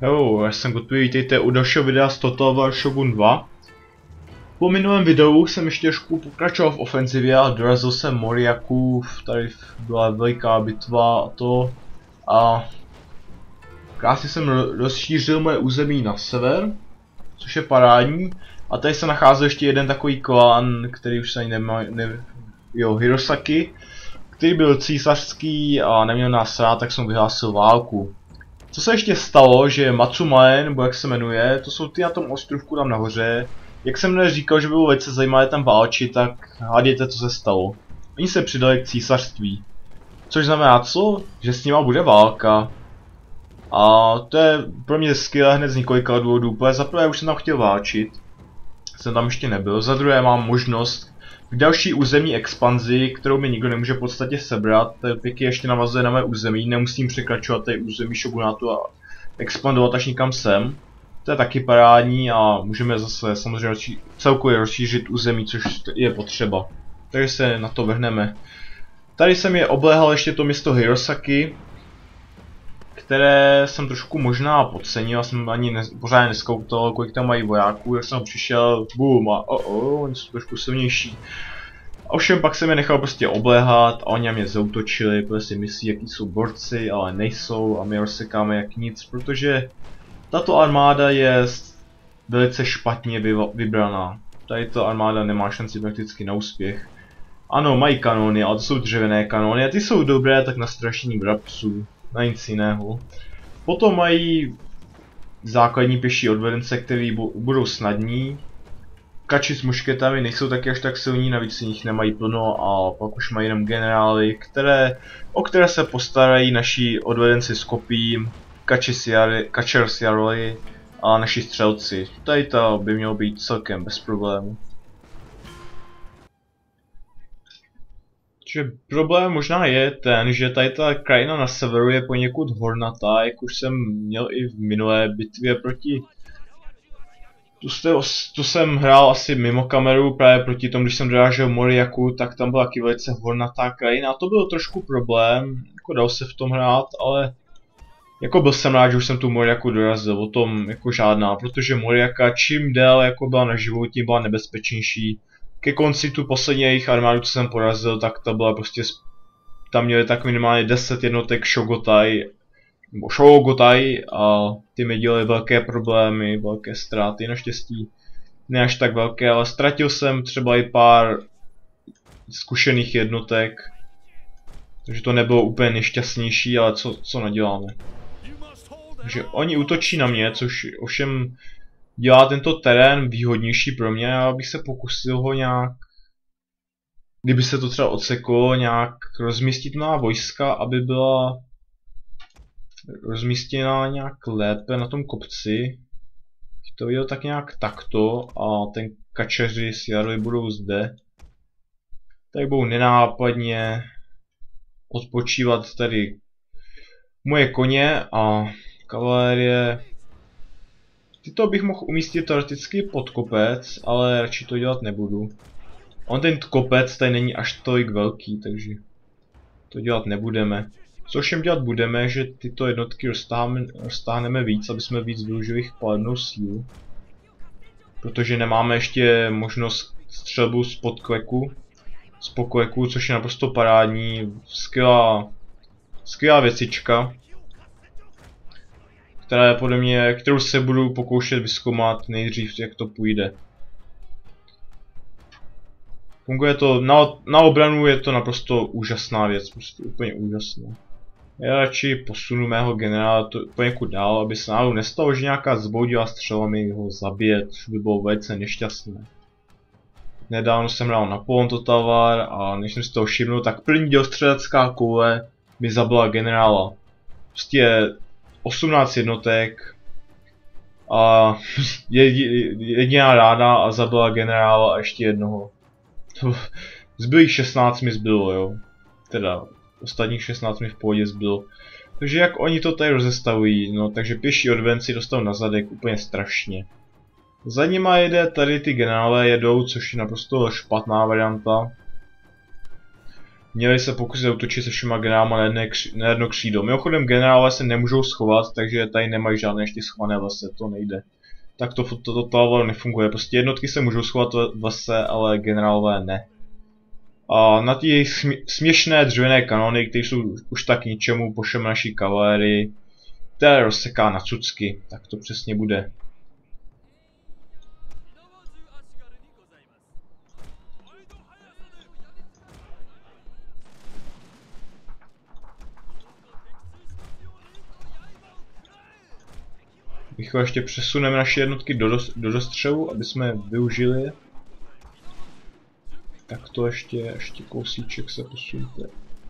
Jo, já jsem gotový, vítejte u dalšího videa z Total War Shogun 2. Po minulém videu jsem ještě trošku pokračoval v ofenzivě a dorazil jsem Moriyaku, tady byla veliká bitva a to. A krásně jsem rozšířil moje území na sever, což je parádní. A tady se nachází ještě jeden takový klan, který už se ani nemá, Hirosaki, který byl císařský a neměl nás rád, tak jsem vyhlásil válku. Co se ještě stalo, že Matsumae, nebo jak se jmenuje, to jsou ty na tom ostrovku tam nahoře. Jak jsem dnes říkal, že bylo velice zajímavé tam válčit, tak hádejte, co se stalo. Oni se přidali k císařství. Což znamená co? Že s nima bude válka. A to je pro mě skvělé hned z několika důvodů. Za prvé už jsem tam chtěl válčit. Jsem tam ještě nebyl. Za druhé mám možnost k další územní expanzi, kterou mi nikdo nemůže v podstatě sebrat. Pěkně ještě navazuje na mé území, nemusím překračovat tady území šogunátu a expandovat až někam sem. To je taky parádní a můžeme zase samozřejmě celkově rozšířit území, což je potřeba. Takže se na to vrhneme. Tady jsem je obléhal ještě to město Hirosaki, které jsem trošku možná podcenil, já jsem ani pořádně neskoutal, kolik tam mají vojáků, jak jsem přišel, boom a oni jsou trošku silnější. Ovšem pak jsem je nechal prostě obléhat a oni na mě zaútočili, protože si myslí, jaký jsou borci, ale nejsou a my rozsekáme jak nic, protože tato armáda je velice špatně vybraná. Tady ta armáda nemá šanci prakticky na úspěch. Ano, mají kanóny, ale to jsou dřevěné kanóny a ty jsou dobré tak na strašení vrabců. Na nic jiného. Potom mají základní pěší odvedence, který budou snadní. Kači s mušketami nejsou taky až tak silní, navíc si nich nemají plno a pak už mají jenom generály, o které se postarají naši odvedenci s kopím, kačer s jarly a naši střelci. Tady to by mělo být celkem bez problémů. Že problém možná je ten, že tady ta krajina na severu je poněkud hornatá, jak už jsem měl i v minulé bitvě proti... Tu jsem hrál asi mimo kameru, právě proti tomu, když jsem dorážel Moriyaku, tak tam byla taky velice hornatá krajina a to byl trošku problém, jako dal se v tom hrát, ale... Jako byl jsem rád, že už jsem tu Moriyaku dorazil, o tom jako žádná, protože Moriyaka čím déle jako byla na životě, tím byla nebezpečnější. Ke konci tu poslední jejich armádu, co jsem porazil, tak ta byla prostě... Tam měli tak minimálně 10 jednotek Shogotai, nebo Shogotai a ty mi dělaly velké problémy, velké ztráty, naštěstí ne až tak velké, ale ztratil jsem třeba i pár zkušených jednotek, takže to nebylo úplně nejšťastnější, ale co naděláme. Takže oni útočí na mě, což ovšem dělá tento terén výhodnější pro mě, já bych se pokusil ho nějak, kdyby se to třeba odseklo, nějak rozmístit na vojska, aby byla rozmístěna nějak lépe na tom kopci. To viděl tak nějak takto a ten kačeři s jarly budou zde. Tady budou nenápadně odpočívat tady moje koně a kavalérie. Tyto bych mohl umístit teoreticky pod kopec, ale radši to dělat nebudu. On ten kopec tady není až tolik velký, takže to dělat nebudeme. Co všem dělat budeme, že tyto jednotky roztáhneme víc, aby jsme víc využili jejich palebnou sílu. Protože nemáme ještě možnost střelbu z pokleku, což je naprosto parádní, skvělá věcička. Která je podle mě, kterou se budu pokoušet vyzkoumat nejdřív, jak to půjde. Funguje to, na obranu je to naprosto úžasná věc, prostě úplně úžasná. Já radši posunu mého generála poněkud dál, aby se náhodou nestalo, že nějaká zboudila střelami ho zabije, což by bylo velice nešťastné. Nedávno jsem hrál na Polon Total War a než jsem si toho všimnul, tak první dělostřelecká koule mi zabila generála. Prostě 18 jednotek a jediná rána a zabila generála a ještě jednoho. Zbylých 16 mi zbylo, jo. Teda ostatních 16 mi v pohodě zbylo. Takže jak oni to tady rozestavují, no takže pěší odvenci dostanou na zadek úplně strašně. Za nima jede tady ty generálové jedou, což je naprosto špatná varianta. měli se pokusit útočit se všema generálama na jedno křídlo. Mimochodem generálové se nemůžou schovat, takže tady nemají žádné ještě schované lese, to nejde. Tak to nefunguje, prostě jednotky se můžou schovat v lese, ale generálové ne. A na ty směšné dřevěné kanony, které jsou už tak ničemu, pošleme naší kavalérii, která rozseká na cucky, tak to přesně bude. Rychle ještě přesuneme naše jednotky do dostřelu, aby jsme využili. Tak to ještě kousíček se posuňte.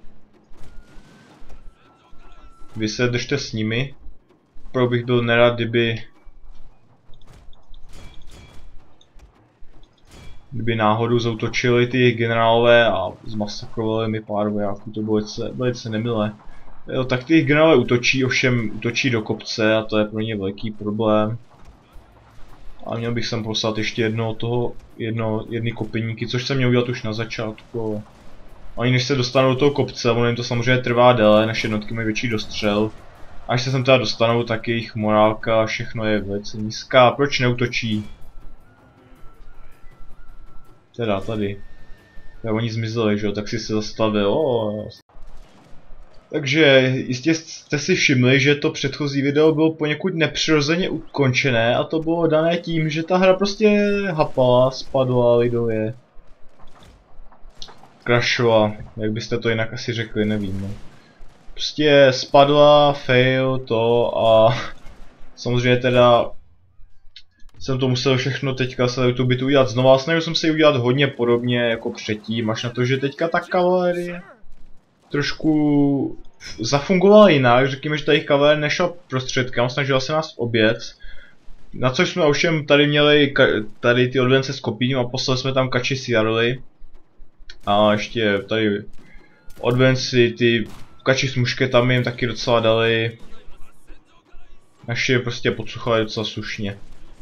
Vy se držte s nimi. Opravdu bych byl nerad, kdyby náhodou zautočili ty generálové a zmasakrovali mi pár vojáků, to bylo velice nemilé. Jo, tak ty generálové útočí, ovšem útočí do kopce a to je pro ně velký problém. A měl bych sem poslat ještě jedny kopeníky, což jsem měl udělat už na začátku. Oni než se dostanou do toho kopce, ono jim to samozřejmě trvá déle, naše jednotky mají větší dostřel. Až se sem teda dostanou, tak jejich morálka, všechno je velice nízká. Proč neútočí? Teda tady. Já oni zmizeli, že jo, tak si se zastavil. Takže jistě jste si všimli, že to předchozí video bylo poněkud nepřirozeně ukončené a to bylo dané tím, že ta hra prostě hapala, spadla lidově. Crashovala, jak byste to jinak asi řekli, nevím. No. Prostě spadla, fail to a samozřejmě teda jsem to musel všechno teďka se tu bitu udělat znova. Snažil jsem se ji udělat hodně podobně jako předtím, až na to, že teďka ta kavalérie trošku zafungovala jinak, řekněme, že tady kavalérie nešla prostředkem, snažila se nás obět. Na což jsme ovšem tady měli tady ty odvence s kopím a poslali jsme tam kači Sjarly. A ještě tady odvenci, ty kači s mušketami jim taky docela dali. Naši je prostě podsuchali docela slušně.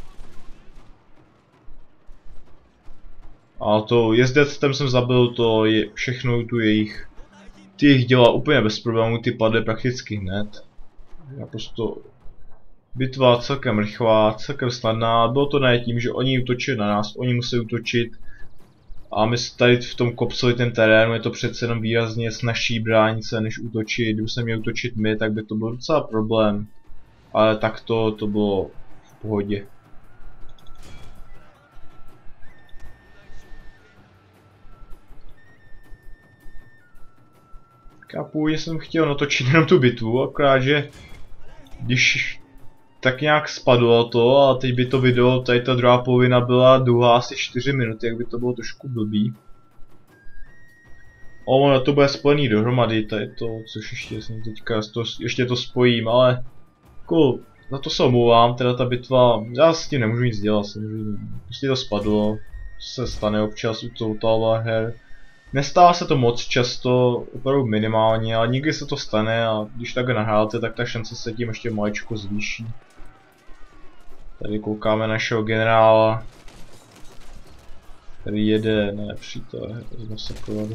A to jezdectem jsem zabil, to je všechno tu jejich. Ty jich dělá úplně bez problémů, ty padly prakticky hned. Naprosto bitva celkem rychlá, celkem snadná. Bylo to ne tím, že oni útočili na nás, oni museli útočit. A my tady v tom kopcovi ten terén, je to přece jenom výrazně snazší bránit se než útočit. Kdyby se měli útočit my, tak by to byl docela problém. Ale tak to bylo v pohodě. Já původně jsem chtěl natočit jenom tu bitvu, akorát že když tak nějak spadlo to a teď by to video, tady ta druhá polovina byla dlouhá asi 4 minuty, jak by to bylo trošku blbý. Ono to bude spojený dohromady, tady to, což ještě jsem teďka ještě to spojím, ale jako na to se omlouvám, teda ta bitva, já s tím nemůžu nic dělat, samozřejmě, prostě to spadlo, se stane občas u Total her. Nestává se to moc často, opravdu minimálně, ale nikdy se to stane a když tak nahráte, tak ta šance se tím ještě maličko zvýší. Tady koukáme našeho generála, který jede na nepřítele, zmasakrovat.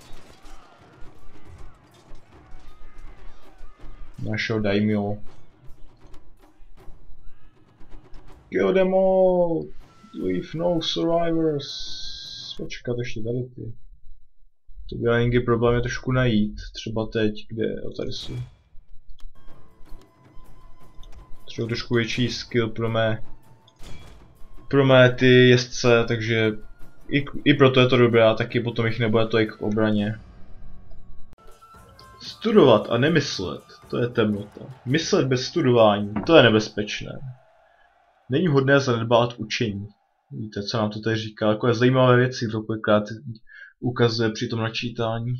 Našeho daimyo. Kill them all! Leave no survivors! Počkat ještě tady ty. To by někdy problém je trošku najít, třeba teď, kde, jo, tady jsou. Třeba trošku větší skill pro mé ty jezdce, takže i proto je to dobré, a taky potom jich nebude tolik v obraně. Studovat a nemyslet, to je temnota. Myslet bez studování, to je nebezpečné. Není vhodné zanedbávat učení. Víte, co nám to tady říká, takové zajímavé věci, to kolikrát ukazuje při tom načítání.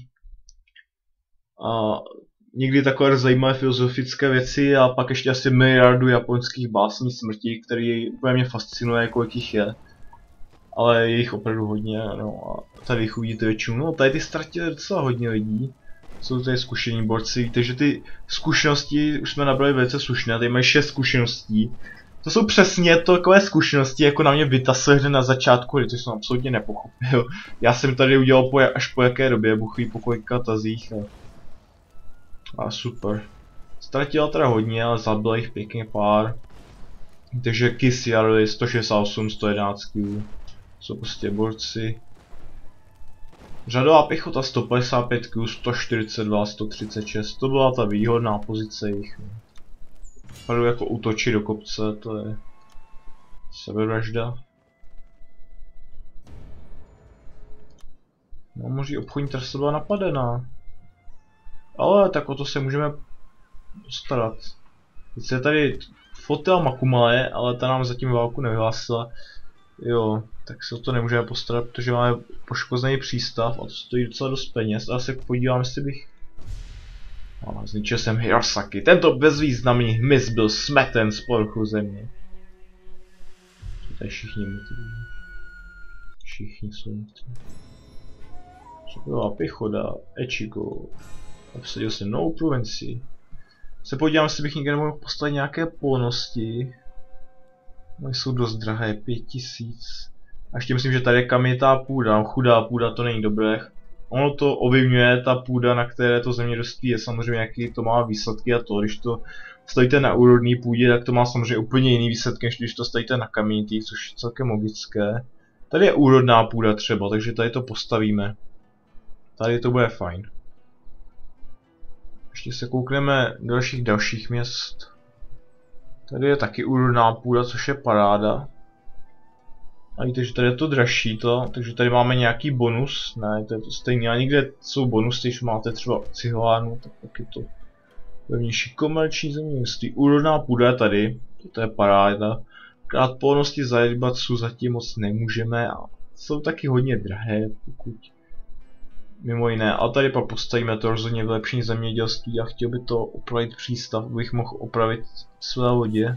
A někdy takové zajímavé filozofické věci a pak ještě asi miliardu japonských básní smrti, který úplně mě fascinuje, kolik jich je. Ale je jich opravdu hodně, no a tady jich uvidíte většinu. No tady ty ztratili docela hodně lidí. Jsou tady zkušení borci, víte, že ty zkušenosti už jsme nabrali velice slušné, tady mají 6 zkušeností. To jsou přesně takové zkušenosti, jako na mě vytasily hned na začátku, to jsem absolutně nepochopil. Já jsem tady udělal až po jaké době, buchví po kolika tazích a super. Ztratila teda hodně, ale zabil jich pěkně pár. Takže Kiss Jarly 168, 111 kg. Jsou prostě borci. Řadová pěchota 155 kg, 142, 136. To byla ta výhodná pozice jich. Padu jako útočí do kopce, to je sebevražda. No, možná obchodní trasa byla napadená. Ale tak o to se můžeme postarat. Teď je tady fotel Makumale, ale ta nám zatím válku nevyhlásila. Jo, tak se o to nemůžeme postarat, protože máme poškozený přístav a to stojí docela dost peněz. A se podívám, jestli bych... zničil jsem Hirosaki. Tento bezvýznamný hmyz byl smeten z povrchu země. Tady všichni mrtví. Všichni jsou mrtví. Co byla pěchoda, Echigo. Obsadil jsem novou provincii. Se podívám, jestli bych někde nemohl postavit nějaké polnosti. Oni jsou dost drahé, 5000. A ještě myslím, že tady je kamětá půda, no, chudá půda, to není dobré. Ono to ovlivňuje, ta půda, na které to zemědělství je, samozřejmě jaký to má výsledky a to, když to stavíte na úrodné půdě, tak to má samozřejmě úplně jiný výsledky, než když to stavíte na kamítí, což je celkem logické. Tady je úrodná půda třeba, takže tady to postavíme. Tady to bude fajn. Ještě se koukneme do dalších měst. Tady je taky úrodná půda, což je paráda. A víte, že tady je to dražší takže tady máme nějaký bonus. Ne, to je to stejné, a někde jsou bonusy, když máte třeba cihlánu, tak je to levnější komerční zemědělství. Úrodná půda je tady, to je paráda. Krát polnosti za Jeribatsu zatím moc nemůžeme a jsou taky hodně drahé, pokud mimo jiné. A tady pak postavíme to rozhodně vylepšení zemědělství a chtěl by to opravit přístav, abych mohl opravit své lodě.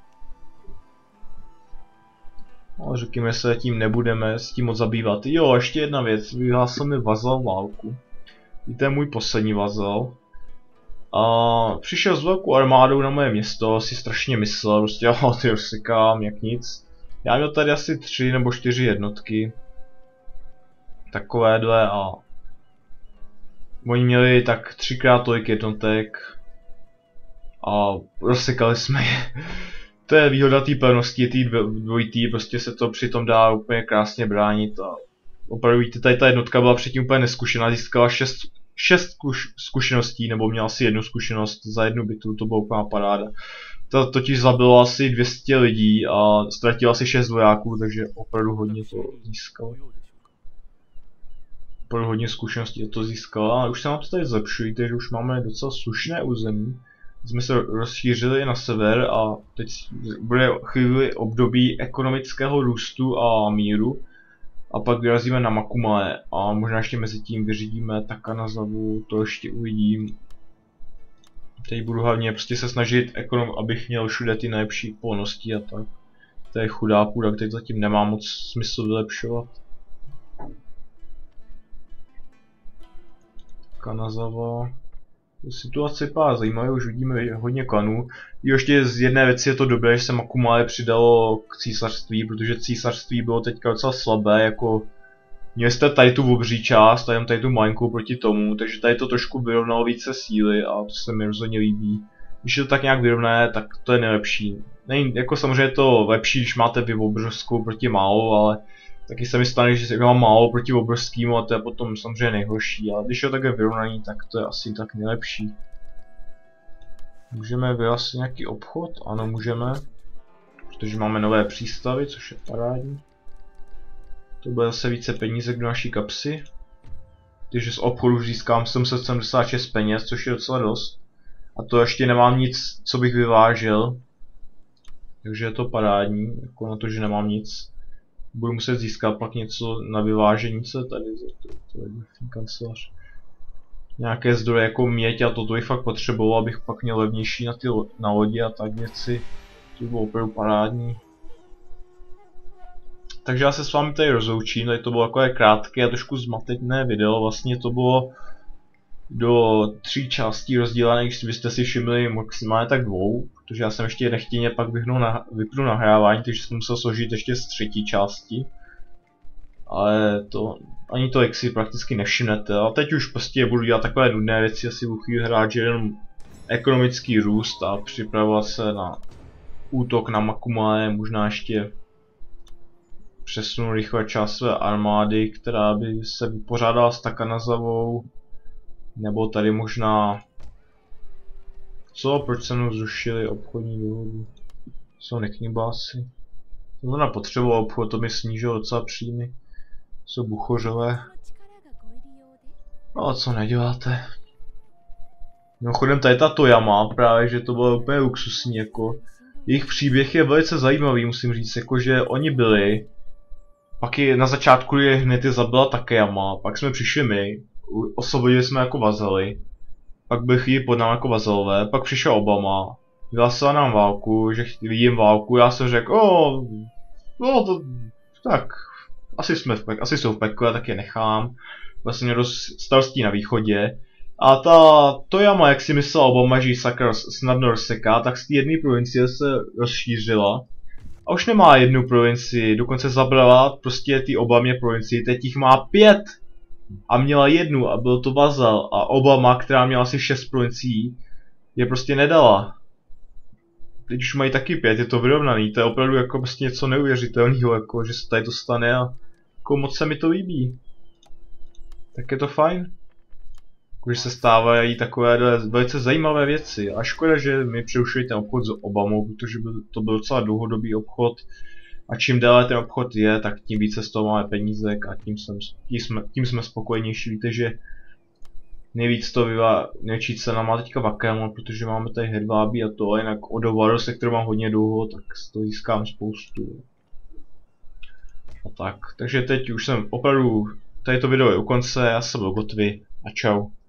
Ale řekněme se, tím nebudeme s tím moc zabývat. Jo, ještě jedna věc, vyhlásil mi vazal válku. To je můj poslední vazal. A přišel s velkou armádou na moje město, si strašně myslel, prostě jo, ty rozsekám, jak nic. Já měl tady asi 3 nebo 4 jednotky. Takovéhle a... Oni měli tak 3x tolik jednotek. A rozsekali jsme je. To je výhoda té pevnosti, té dvojitý, prostě se to přitom dá úplně krásně bránit a opravdu víte, tady ta jednotka byla předtím úplně neskušená, získala 6 zkušeností, nebo měla asi 1 zkušenost za 1 bitvu, to byla úplná paráda. Ta totiž zabila asi 200 lidí a ztratila asi 6 vojáků, takže opravdu hodně to získala. Opravdu hodně zkušeností to získala, a už se nám to tady zlepšují, takže už máme docela slušné území. Jsme se rozšířili na sever a teď bude chvíli období ekonomického růstu a míru. A pak vyrazíme na Makumale a možná ještě mezi tím vyřídíme Takanazavu, to ještě uvidím. Teď budu hlavně prostě se snažit abych měl všude ty nejlepší polnosti a tak. To je chudá půda, který zatím nemá moc smysl vylepšovat. Takanazava. Situace vypadá zajímavě, už vidíme hodně klanů. Ještě z jedné věci je to dobré, že se Makumale přidalo k císařství, protože císařství bylo teďka docela slabé, jako... Měli jste tady tu obří část, tady tu malinkou proti tomu, takže tady to trošku vyrovnalo více síly a to se mi rozhodně líbí. Když to tak nějak vyrovné, tak to je nejlepší. Není, jako samozřejmě to lepší, když máte vy obrovskou proti málo, ale... Taky se mi stane, že mám málo proti obrovskýmu a to je potom samozřejmě nejhorší, ale když je takhle vyrovnaný, tak to je asi tak nejlepší. Můžeme vyjasnit nějaký obchod? Ano, můžeme. Protože máme nové přístavy, což je parádní. To bude zase více penízek do naší kapsy. Takže z obchodu získám 776 peněz, což je docela dost. A to ještě nemám nic, co bych vyvážel. Takže je to parádní, jako na to, že nemám nic. Budu muset získat pak něco na vyvážení se tady, to je kancelář. Nějaké zdroje jako měď a toto bych fakt potřeboval, abych pak měl levnější na lodi a tak věci. To bylo opravdu parádní. Takže já se s vámi tady rozloučím, tady to bylo takové krátké a trošku zmatené video, vlastně to bylo do 3 částí rozdělené, když byste si všimli maximálně tak 2, protože já jsem ještě nechtěně pak vypnul nahrávání, takže jsem musel složit ještě z třetí části. Ale to ani to jak si prakticky nevšimnete. A teď už prostě budu dělat takové nudné věci, asi budu chvíli hrát, že jenom ekonomický růst a připravovat se na útok na Makumae, možná ještě přesunu rychle část své armády, která by se vypořádala s Takanazavou. Nebo tady možná... Co? Proč se mnou zrušili obchodní dohodu? Jsou neknibáci. To znamená potřeboval obchod, to mi snížilo docela příjmy. Jsou buchořové. No a co neděláte? Mimochodem tady ta Toyama, právě že to bylo úplně luxusní jako. Jejich příběh je velice zajímavý, musím říct, jakože oni byli. Pak je na začátku je hned je zabila Takeyama, pak jsme přišli my, osvobodili jsme jako vazely. Pak byl chvíli pod námi jako vazalové, pak přišel Obama, vyhlásil nám válku, že vidím válku, já jsem řekl, no to, tak, asi jsou v pekle, tak je nechám. Vlastně mě dost starostí na východě. A ta Toyama, jak si myslel Obama, že ji sakra snadno rozseká, tak z té jedné provincie se rozšířila. A už nemá jednu provincii, dokonce zabrala prostě ty Obamě provincii, teď jich má 5! A měla jednu a byl to vazal a Obama, která měla asi 6 provincií, je prostě nedala. Teď už mají taky 5, je to vyrovnaný, to je opravdu jako prostě něco neuvěřitelného, jako že se tady to stane a jako moc se mi to líbí. Tak je to fajn. Když se stávají takové velice zajímavé věci. A škoda, že mi přerušili ten obchod s Obamou, protože to byl docela dlouhodobý obchod. A čím déle ten obchod je, tak tím více z toho máme penízek a tím jsme spokojnější. Víte, že nejvíc to největší cena má teďka Vakemon, protože máme tady hedvábí a to, jinak Odovaru, se kterou mám hodně dlouho, tak to získám spoustu. A tak, takže teď už jsem opravdu, tady to video je u konce, já jsem byl Gotvy a čau.